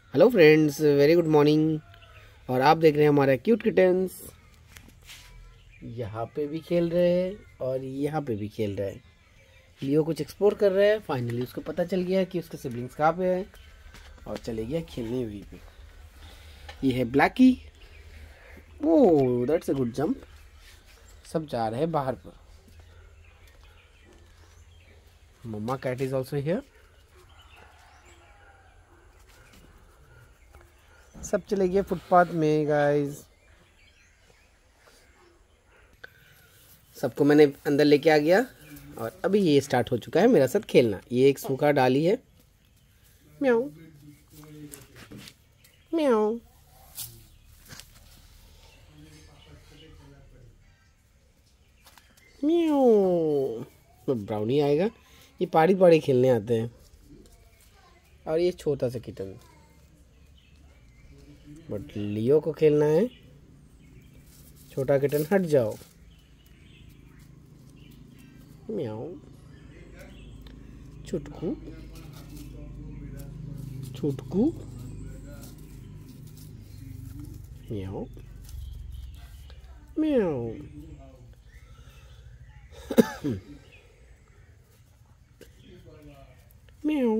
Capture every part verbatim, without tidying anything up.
Hello friends, very good morning. और आप देख रहे हैं हमारा क्यूट किटन्स। यहाँ पे भी खेल रहे हैं और यहाँ पे भी खेल रहे हैं। लियो कुछ एक्सप्लोर कर रहा है। फाइनली उसको पता चल गया कि उसके सिबलिंग्स कहाँ पे हैं और चले गया खेलने वहीं पे। ये है Blackie. Oh, that's a good jump. सब जा रहे हैं बाहर पर। Mamma cat is also here. सब चले गए फुटपाथ में गाइस। सबको मैंने अंदर लेके आ गया और अभी ये स्टार्ट हो चुका है मेरा साथ खेलना। ये एक सूखा डाली है। म्याऊ म्याऊ। म्याऊ। तो ब्राउनी आएगा। ये पारी पारी खेलने आते हैं। और ये छोटा सा किटन, बट लियो को खेलना है। छोटा किटन हट जाओ। म्याऊ। छुटकू छुटकू। म्याऊ म्याऊ। म्याऊ।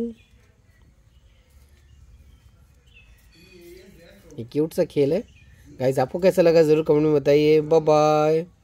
ये क्यूट सा खेल है गाइस। आपको कैसा लगा ज़रूर कमेंट में बताइए। Bye bye.